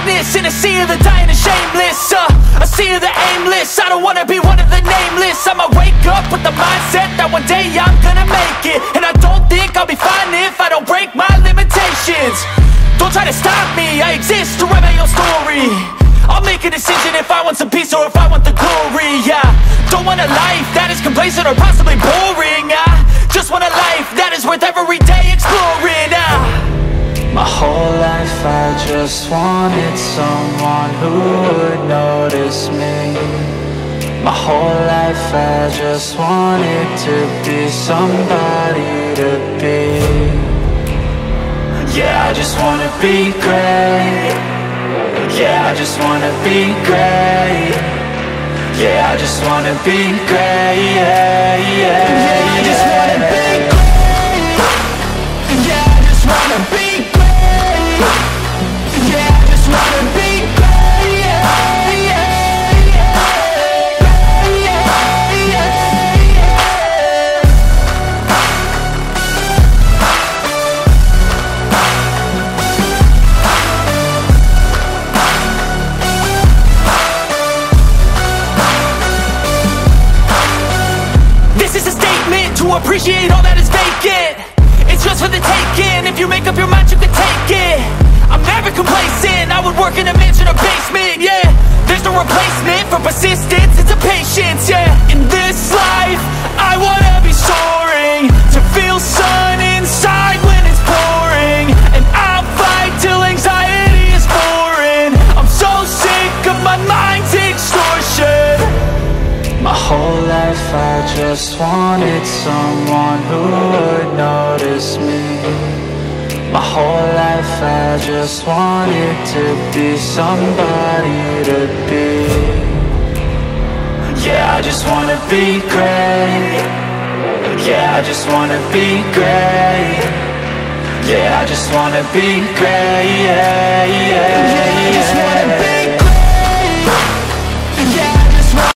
greatness in a sea of the dying and shameless, a sea of the aimless. I don't wanna be one of the nameless. I'ma wake up with the mindset that one day I'm gonna make it, and I don't think I'll be fine if I don't break my limitations. Don't try to stop me, I exist to write my own story. I'll make a decision if I want some peace or if I want the glory. Yeah, don't want a life that is complacent or possibly boring. I just want a life that is worth every day exploring. My whole life I just wanted someone who would notice me. My whole life I just wanted to be somebody to be. Yeah, I just wanna be great. Yeah, I just wanna be great. Yeah, I just wanna be great. Yeah, yeah, I just wanna be great. Yeah, I just wanna be great. Yeah, I just wanna be great. Yeah, yeah, yeah, yeah, yeah. This is a statement to appreciate all that is vacant. It's just for the taking. If you make up your mind, you can take it. I'm never complacent. I would work in a mansion or basement, yeah. There's no replacement for persistence, it's a patience, yeah. In this life, I wanna be soaring, to feel sun inside when it's pouring. And I'll fight till anxiety is foreign. I'm so sick of my mind's extortion. My whole life I just wanted someone who would notice me. My whole life I just wanted to be somebody to be. Yeah, I just wanna be great. Yeah, I just wanna be great. Yeah, I just wanna be great. Yeah, yeah, yeah, I just wanna